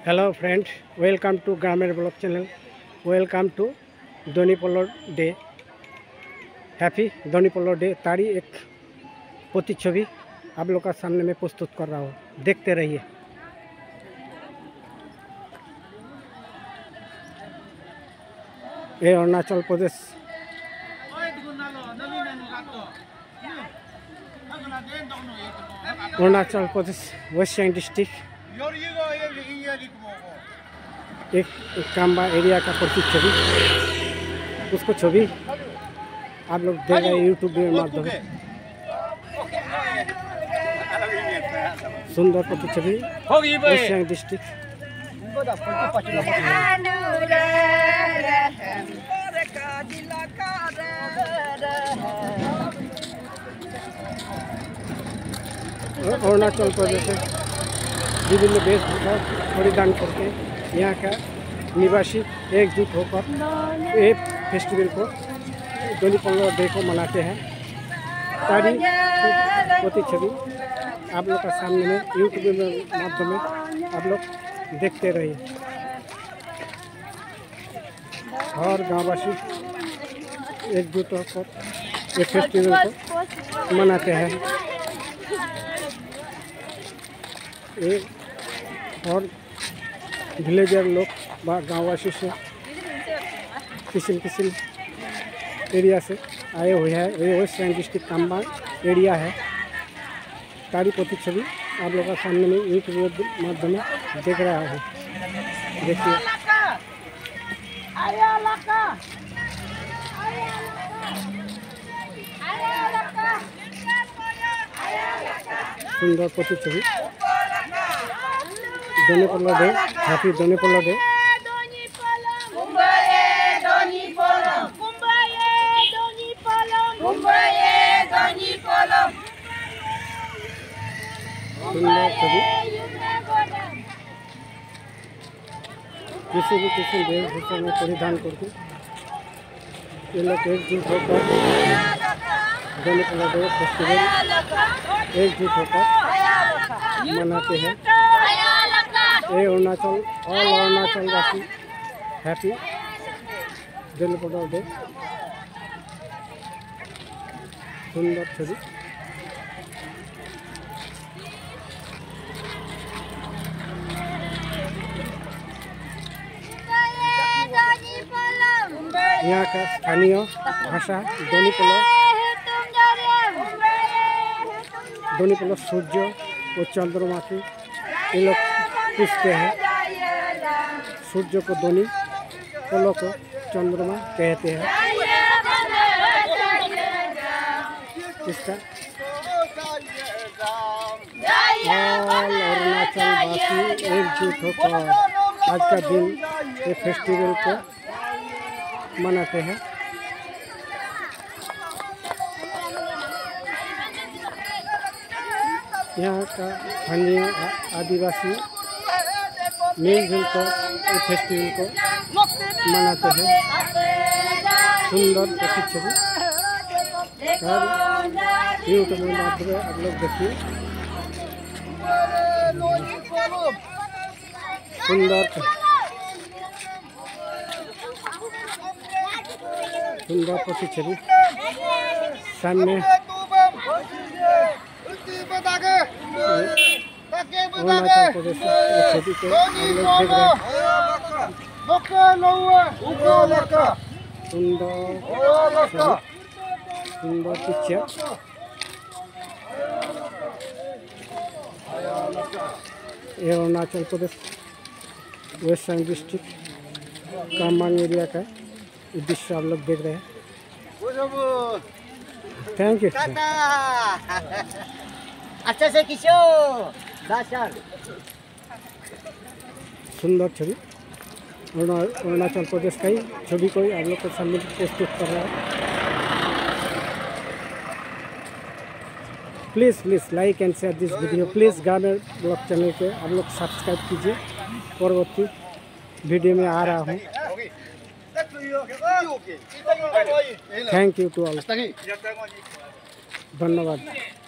Hello friends, welcome to grammar blog channel. Welcome to Donyi Polo day. Happy Donyi Polo day. तारी एक प्रतिच्छवि आप लोग का सामने में प्रस्तुत कर रहा हूँ, देखते रहिए। ये अरुणाचल प्रदेश वेस्ट सियांग डिस्ट्रिक्ट एक काम्बा एरिया का प्रतिच्छवि, उसको छवि आप लोग देख रहे हैं यूट्यूब के माध्यम से। सुंदर प्रतिच्छवि वेस्ट सियांग डिस्ट्रिक्ट। अरुणाचल प्रदेश से विभिन्न वेशभूषा परिधान करके यहाँ का निवासी एकजुट होकर एक फेस्टिवल को दोनी पोलो डे को मनाते हैं। तारी प्रतिच्छवि आप लोग का सामने में यूट्यूब के माध्यम में आप लोग देखते रहिए। हर गाँववासी एकजुट होकर एक फेस्टिवल को मनाते हैं। और विलेजर लोग गाँववासी से किस्म एरिया से आए हुए हैं। ये west Siang district Kamba area है। तारी प्रतिच्छवि आप लोगों का सामने में यूट्यूब के माध्यम में देख रहा हूँ, देखिए। सुंदर प्रतिच्छवि Donyi Polo day. Happy Donyi Polo day. सुंदर छवि किसी भी वेशभूषा में परिधान करके ये लोग एकजुट होकर दोनी पोलो डे फेस्टिवल एकजुट होकर मनाते हैं। ये अरुणाचल ऑल अरुणाचल वासी हैप्पी दोनी पोलो डे। सुंदर छवि यहाँ का स्थानीय भाषा दोनी पोलो सूर्य और चंद्रमा की ये लोग पूछते हैं। सूर्य को दोनी, पोलो को चंद्रमा कहते हैं। इसका ऑल अरुणाचल वासी एकजुट होकर आज का दिन ये फेस्टिवल को मनाते हैं। यहाँ का स्थानीय आदिवासी मिलजुल कर इस फेस्टिवल को मनाते हैं। सुंदर प्रतिच्छवि यूट्यूब में माध्यम आप लोग देखिए। सुंदर प्रतिच्छवि सामने अरुणाचल प्रदेश छवि को हम लोग देख रहे हैं। सुंदर पिक्चर। ये Arunachal Pradesh west Siang district Kambang area का दृश्य आप लोग देख रहे हैं। Thank you. अच्छा से सुंदर छवि अरुणाचल प्रदेश का ही छवि को आप लोग के सामने प्रस्तुत कर रहा है। Please like and share this video. Please ग्रामेर ब्लॉग चैनल के आप लोग सब्सक्राइब कीजिए। परवर्ती वीडियो में आ रहा हूँ। Thank you to all. धन्यवाद।